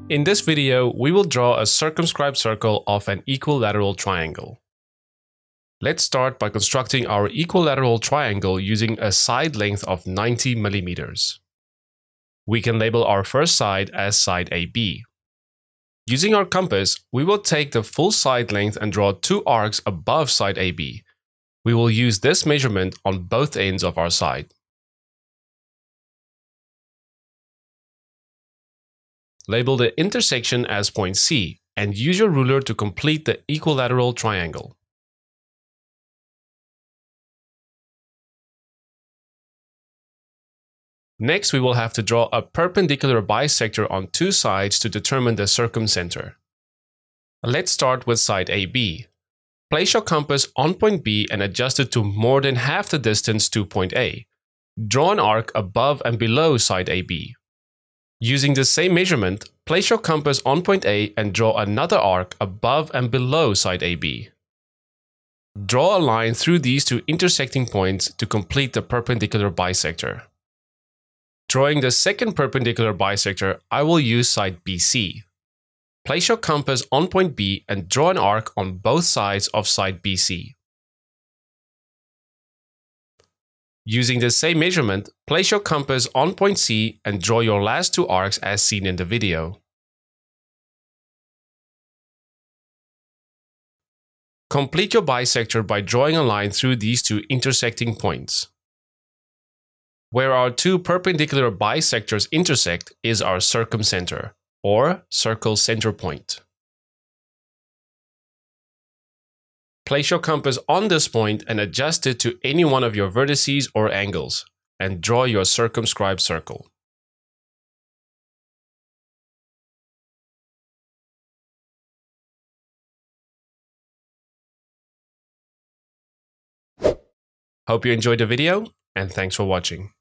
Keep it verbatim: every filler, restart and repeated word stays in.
In this video, we will draw a circumscribed circle of an equilateral triangle. Let's start by constructing our equilateral triangle using a side length of ninety millimeters. We can label our first side as side A B. Using our compass, we will take the full side length and draw two arcs above side A B. We will use this measurement on both ends of our side. Label the intersection as point C and use your ruler to complete the equilateral triangle. Next, we will have to draw a perpendicular bisector on two sides to determine the circumcenter. Let's start with side A B. Place your compass on point B and adjust it to more than half the distance to point A. Draw an arc above and below side A B. Using the same measurement, place your compass on point A and draw another arc above and below side A B. Draw a line through these two intersecting points to complete the perpendicular bisector. Drawing the second perpendicular bisector, I will use side B C. Place your compass on point B and draw an arc on both sides of side B C. Using the same measurement, place your compass on point C and draw your last two arcs as seen in the video. Complete your bisector by drawing a line through these two intersecting points. Where our two perpendicular bisectors intersect is our circumcenter, or circle center point. Place your compass on this point and adjust it to any one of your vertices or angles, and draw your circumscribed circle. Hope you enjoyed the video, and thanks for watching.